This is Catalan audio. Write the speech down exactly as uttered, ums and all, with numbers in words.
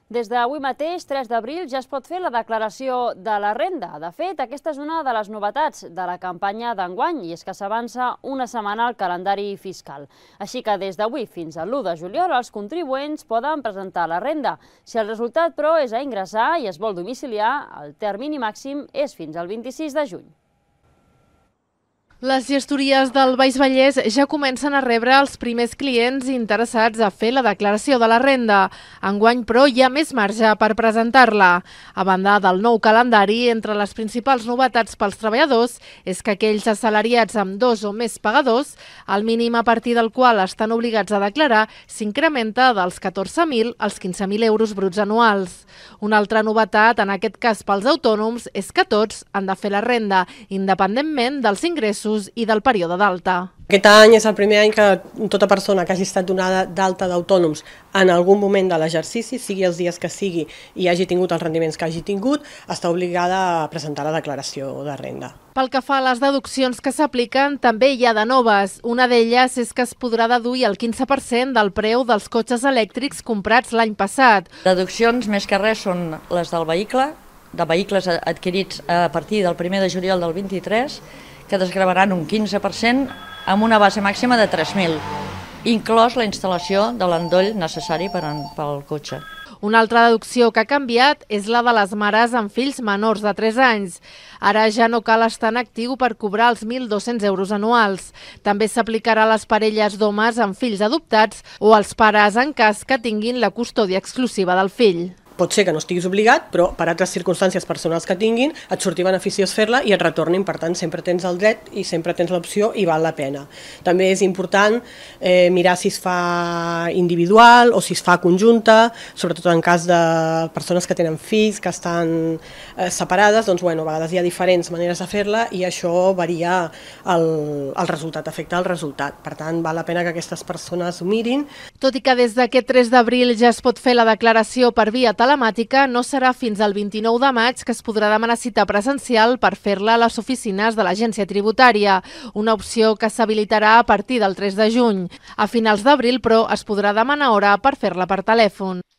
Des d'avui mateix, tres d'abril, ja es pot fer la declaració de la renda. De fet, aquesta és una de les novetats de la campanya d'enguany i és que s'avança una setmana al calendari fiscal. Així que des d'avui fins a l'u de juliol els contribuents poden presentar la renda. Si el resultat, però, és a ingressar i es vol domiciliar, el termini màxim és fins al vint-i-sis de juny. Les gestories del Baix Vallès ja comencen a rebre els primers clients interessats a fer la declaració de la renda. Enguany, però, hi ha més marge per presentar-la. A banda del nou calendari, entre les principals novetats pels treballadors és que aquells assalariats amb dos o més pagadors, el mínim a partir del qual estan obligats a declarar, s'incrementa dels catorze mil als quinze mil euros bruts anuals. Una altra novetat, en aquest cas pels autònoms, és que tots han de fer la renda, independentment dels ingressos i del període d'alta. Aquest any és el primer any que tota persona que hagi estat donada d'alta d'autònoms en algun moment de l'exercici, sigui els dies que sigui i hagi tingut els rendiments que hagi tingut, està obligada a presentar la declaració de renda. Pel que fa a les deduccions que s'apliquen, també hi ha de noves. Una d'elles és que es podrà deduir el quinze per cent del preu dels cotxes elèctrics comprats l'any passat. Deduccions més que res són les del vehicle, de vehicles adquirits a partir del primer de juliol del vint-i-tres, que desgravaran un quinze per cent amb una base màxima de tres mil, inclòs la instal·lació de l'endoll necessari per al cotxe. Una altra deducció que ha canviat és la de les mares amb fills menors de tres anys. Ara ja no cal estar en actiu per cobrar els mil dos-cents euros anuals. També s'aplicarà a les parelles d'homes amb fills adoptats o als pares en cas que tinguin la custòdia exclusiva del fill. Pot ser que no estiguis obligat, però per altres circumstàncies personals que tinguin, et surti beneficiós fer-la i et retornin. Per tant, sempre tens el dret i sempre tens l'opció i val la pena. També és important eh, mirar si es fa individual o si es fa conjunta, sobretot en cas de persones que tenen fills, que estan eh, separades, doncs bueno, a vegades hi ha diferents maneres de fer-la i això varia el, el resultat, afecta el resultat. Per tant, val la pena que aquestes persones ho mirin. Tot i que des d'aquest tres d'abril ja es pot fer la declaració per via telemàtica, telemàtica, no serà fins al vint-i-nou de maig que es podrà demanar cita presencial per fer-la a les oficines de l'Agència Tributària, una opció que s'habilitarà a partir del tres de juny. A finals d'abril, però, es podrà demanar hora per fer-la per telèfon.